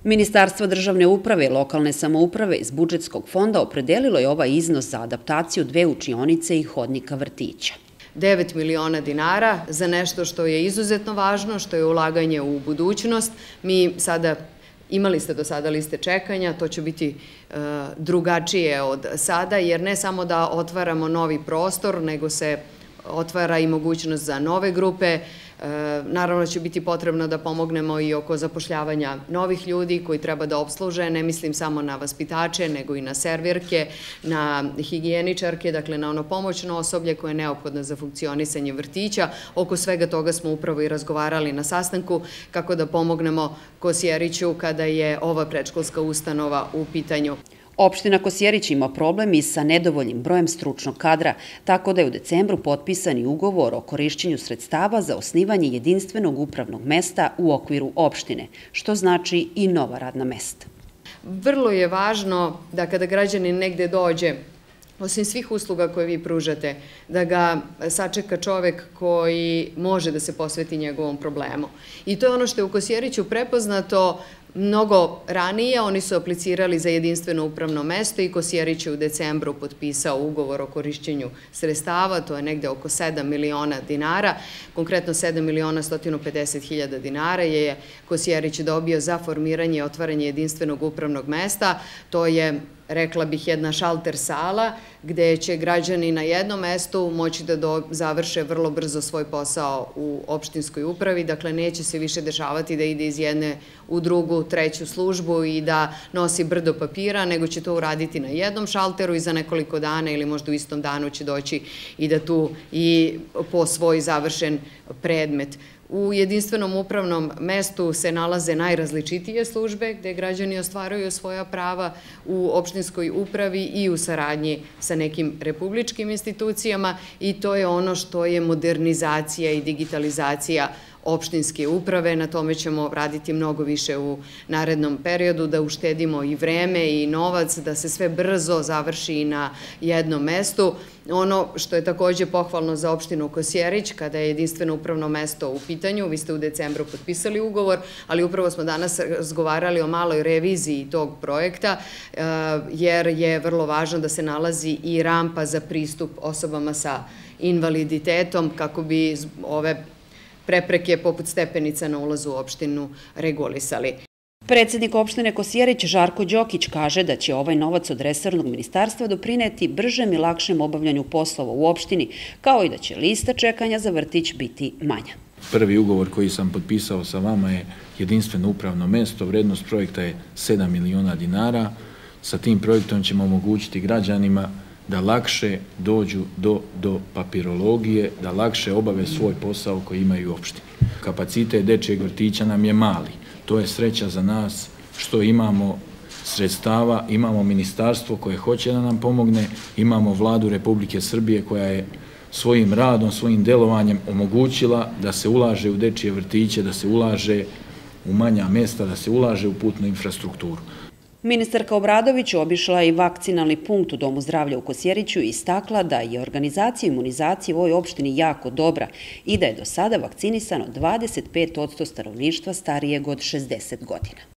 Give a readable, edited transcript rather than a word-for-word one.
Ministarstvo državne uprave i lokalne samouprave iz budžetskog fonda opredelilo je ovaj iznos za adaptaciju 2 učionice i hodnika vrtića. 9 miliona dinara za nešto što je izuzetno važno, što je ulaganje u budućnost. Mi sada, imali ste do sada liste čekanja, to će biti drugačije od sada, jer ne samo da otvaramo novi prostor, nego se otvara i mogućnost za nove grupe. Naravno će biti potrebno da pomognemo i oko zapošljavanja novih ljudi koji treba da opsluže, ne mislim samo na vaspitače, nego i na servirke, na higijeničarke, dakle na ono pomoćno osoblje koje je neophodno za funkcionisanje vrtića. Oko svega toga smo upravo i razgovarali na sastanku kako da pomognemo Kosjeriću kada je ova predškolska ustanova u pitanju. Opština Kosjerić ima problem i sa nedovoljnim brojem stručnog kadra, tako da je u decembru potpisan i ugovor o korišćenju sredstava za osnivanje jedinstvenog upravnog mesta u okviru opštine, što znači i nova radna mesta. Vrlo je važno da kada građanin negde dođe, osim svih usluga koje vi pružate, da ga sačeka čovek koji može da se posveti njegovom problemu. I to je ono što je u Kosjeriću prepoznato mnogo ranije. Oni su aplicirali za jedinstveno upravno mesto i Kosjerić je u decembru potpisao ugovor o korišćenju sredstava, to je negde oko 7 miliona dinara, konkretno 7 miliona 150 hiljada dinara je Kosjerić dobio za formiranje i otvaranje jedinstvenog upravnog mesta. To je, rekla bih, jedna šalter sala gde će građani na jednom mestu moći da završe vrlo brzo svoj posao u opštinskoj upravi. Dakle, neće se više dešavati da ide iz jedne u drugu, treću službu i da nosi brdo papira, nego će to uraditi na jednom šalteru i za nekoliko dana ili možda u istom danu će doći i da tu i po svoj završen predmet. U jedinstvenom upravnom mestu se nalaze najrazličitije službe gde građani ostvaruju svoja prava u opštinskoj upravi i u saradnji sa nekim republičkim institucijama i to je ono što je modernizacija i digitalizacija opštinske uprave. Na tome ćemo raditi mnogo više u narednom periodu, da uštedimo i vreme i novac, da se sve brzo završi na jednom mestu. Ono što je takođe pohvalno za opštinu Kosjerić, kada je jedinstveno upravno mesto u pitanju, vi ste u decembru potpisali ugovor, ali upravo smo danas razgovarali o maloj reviziji tog projekta, jer je vrlo važno da se nalazi i rampa za pristup osobama sa invaliditetom, kako bi ove prepreke poput stepenica na ulazu u opštinu regulisali. Predsednik opštine Kosjerić Žarko Đokić kaže da će ovaj novac od resornog ministarstva doprineti bržem i lakšem obavljanju poslova u opštini, kao i da će lista čekanja za vrtić biti manja. Prvi ugovor koji sam potpisao sa vama je jedinstveno upravno mesto, vrednost projekta je 7 miliona dinara. Sa tim projektom ćemo omogućiti građanima da lakše dođu do papirologije, da lakše obave svoj posao koji imaju u opštini. Kapacitet dečijeg vrtića nam je mali. To je sreća za nas što imamo sredstava, imamo ministarstvo koje hoće da nam pomogne, imamo Vladu Republike Srbije koja je svojim radom, svojim delovanjem omogućila da se ulaže u dečije vrtiće, da se ulaže u manja mesta, da se ulaže u putnu infrastrukturu. Ministarka Obradović obišla i vakcinalni punkt u Domu zdravlja u Kosjeriću i istakla da je organizacija imunizacije u ovoj opštini jako dobra i da je do sada vakcinisano 25% stanovništva starijeg od 60 godina.